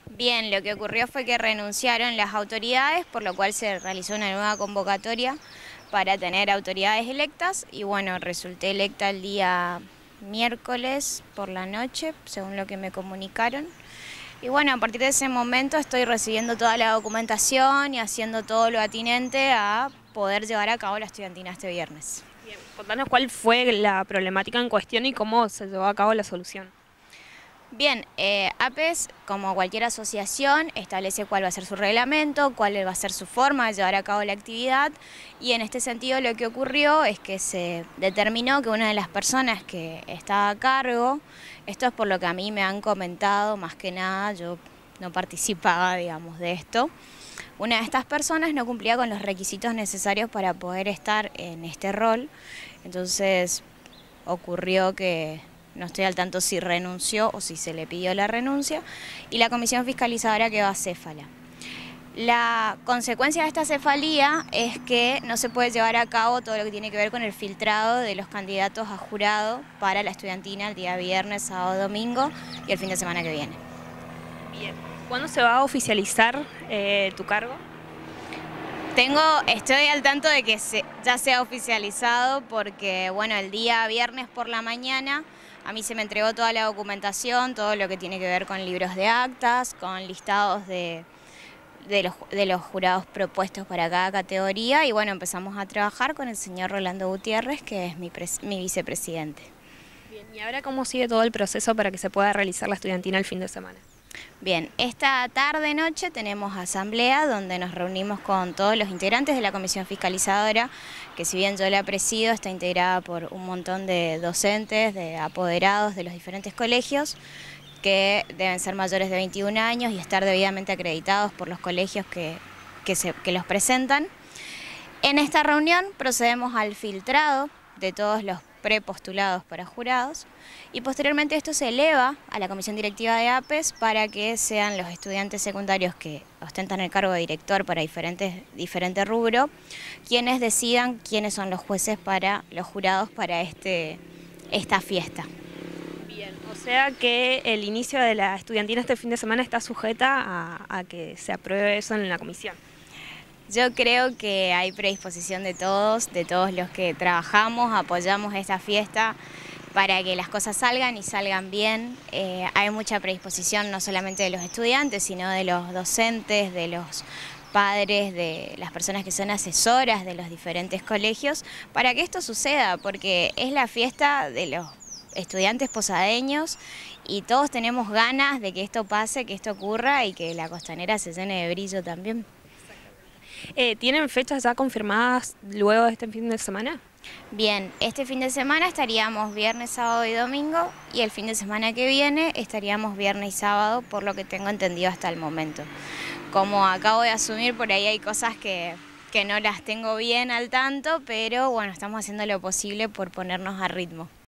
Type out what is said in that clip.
Bien, lo que ocurrió fue que renunciaron las autoridades, por lo cual se realizó una nueva convocatoria para tener autoridades electas y bueno, resulté electa el día miércoles por la noche, según lo que me comunicaron. Y bueno, a partir de ese momento estoy recibiendo toda la documentación y haciendo todo lo atinente a poder llevar a cabo la estudiantina este viernes. Bien, contanos cuál fue la problemática en cuestión y cómo se llevó a cabo la solución. Bien, APES, como cualquier asociación, establece cuál va a ser su reglamento, cuál va a ser su forma de llevar a cabo la actividad y en este sentido lo que ocurrió es que se determinó que una de las personas que estaba a cargo, esto es por lo que a mí me han comentado, más que nada, yo no participaba, digamos, de esto, una de estas personas no cumplía con los requisitos necesarios para poder estar en este rol, entonces ocurrió que no estoy al tanto si renunció o si se le pidió la renuncia, y la comisión fiscalizadora quedó acéfala. La consecuencia de esta cefalía es que no se puede llevar a cabo todo lo que tiene que ver con el filtrado de los candidatos a jurado para la estudiantina el día viernes, sábado, domingo y el fin de semana que viene. Bien. ¿Cuándo se va a oficializar tu cargo? Estoy al tanto de que ya se ha oficializado porque, bueno, el día viernes por la mañana a mí se me entregó toda la documentación, todo lo que tiene que ver con libros de actas, con listados de los jurados propuestos para cada categoría y, bueno, empezamos a trabajar con el señor Rolando Gutiérrez, que es mi vicepresidente. Bien, ¿y ahora cómo sigue todo el proceso para que se pueda realizar la estudiantina el fin de semana? Bien, esta tarde-noche tenemos asamblea donde nos reunimos con todos los integrantes de la comisión fiscalizadora, que si bien yo la presido, está integrada por un montón de docentes, de apoderados de los diferentes colegios, que deben ser mayores de 21 años y estar debidamente acreditados por los colegios que los presentan. En esta reunión procedemos al filtrado de todos los prepostulados para jurados y posteriormente esto se eleva a la comisión directiva de APES para que sean los estudiantes secundarios que ostentan el cargo de director para diferentes rubros quienes decidan quiénes son los jueces para los jurados para esta fiesta. Bien, o sea que el inicio de la estudiantina este fin de semana está sujeta a que se apruebe eso en la comisión. Yo creo que hay predisposición de todos los que trabajamos, apoyamos esta fiesta para que las cosas salgan y salgan bien. Hay mucha predisposición no solamente de los estudiantes, sino de los docentes, de los padres, de las personas que son asesoras de los diferentes colegios, para que esto suceda, porque es la fiesta de los estudiantes posadeños y todos tenemos ganas de que esto pase, que esto ocurra y que la costanera se llene de brillo también. ¿Tienen fechas ya confirmadas luego de este fin de semana? Bien, este fin de semana estaríamos viernes, sábado y domingo y el fin de semana que viene estaríamos viernes y sábado, por lo que tengo entendido hasta el momento. Como acabo de asumir, por ahí hay cosas que no las tengo bien al tanto, pero bueno, estamos haciendo lo posible por ponernos a ritmo.